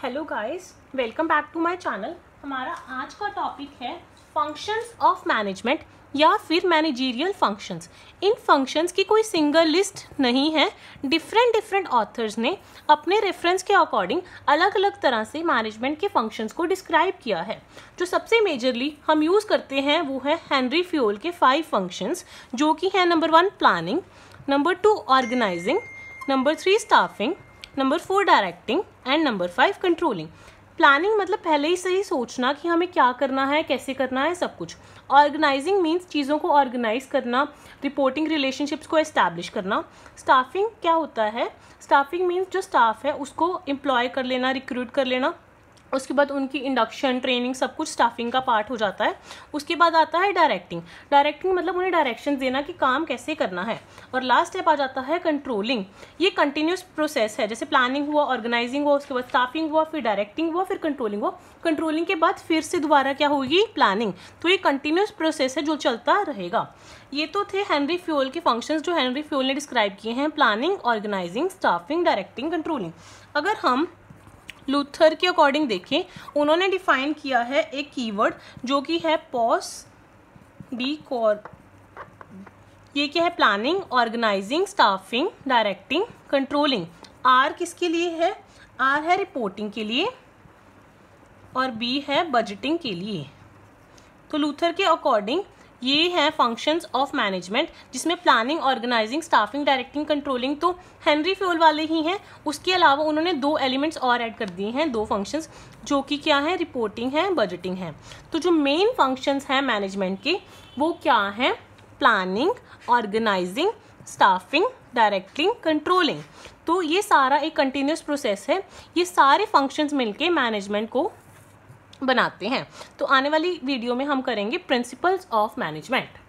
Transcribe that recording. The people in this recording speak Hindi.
Hello guys, welcome back to my channel. हमारा आज का टॉपिक है फंक्शंस ऑफ मैनेजमेंट या फिर मैनेजरियल फंक्शंस। इन फंक्शंस की कोई सिंगल लिस्ट नहीं है। डिफरेंट ऑथर्स ने अपने रेफरेंस के अकॉर्डिंग अलग अलग तरह से मैनेजमेंट के फंक्शंस को डिस्क्राइब किया है। जो सबसे मेजरली हम यूज़ करते हैं वो है हेनरी फ्यूल के 5 फंक्शंस, जो कि है number 1 planning, number 2 organising, number 3 staffing, number 4 directing and number 5 controlling. Planning मतलब पहले ही से ही सोचना कि हमें क्या करना है, कैसे करना है, सब कुछ। ऑर्गेनाइजिंग मीन्स चीज़ों को ऑर्गेनाइज करना, रिपोर्टिंग रिलेशनशिप्स को एस्टैब्लिश करना। स्टाफिंग क्या होता है? स्टाफिंग मीन्स जो स्टाफ है उसको एम्प्लॉय कर लेना, रिक्रूट कर लेना। उसके बाद उनकी इंडक्शन, ट्रेनिंग, सब कुछ स्टाफिंग का पार्ट हो जाता है। उसके बाद आता है डायरेक्टिंग। डायरेक्टिंग मतलब उन्हें डायरेक्शन देना कि काम कैसे करना है। और लास्ट स्टेप आ जाता है कंट्रोलिंग। ये कंटिन्यूस प्रोसेस है, जैसे प्लानिंग हुआ, ऑर्गेनाइजिंग हुआ, उसके बाद स्टाफिंग हुआ, फिर डायरेक्टिंग हुआ, फिर कंट्रोलिंग हुआ। कंट्रोलिंग के बाद फिर से दोबारा क्या होगी? प्लानिंग। तो ये कंटिन्यूस प्रोसेस है जो चलता रहेगा। ये तो थे हेनरी फ्यूल के फंक्शंस जो हेनरी फ्यूल ने डिस्क्राइब किए हैं: planning, organising, staffing, directing, controlling. अगर हम लूथर के अकॉर्डिंग देखें, उन्होंने डिफाइन किया है एक कीवर्ड जो कि है पॉस डी कॉर। ये क्या है? Planning, organising, staffing, directing, controlling. आर किसके लिए है? आर है रिपोर्टिंग के लिए और बी है बजटिंग के लिए। तो लूथर के अकॉर्डिंग ये हैं फंक्शंस ऑफ मैनेजमेंट, जिसमें planning, organising, staffing, directing, controlling तो हेनरी फ्यूल वाले ही हैं। उसके अलावा उन्होंने 2 एलिमेंट्स और ऐड कर दिए हैं, 2 फंक्शंस, जो कि क्या है? रिपोर्टिंग है, बजटिंग है। तो जो मेन फंक्शंस हैं मैनेजमेंट के वो क्या हैं? Planning, organising, staffing, directing, controlling. तो ये सारा एक कंटिन्यूस प्रोसेस है। ये सारे फंक्शंस मिलके मैनेजमेंट को बनाते हैं। तो आने वाली वीडियो में हम करेंगे प्रिंसिपल्स ऑफ मैनेजमेंट।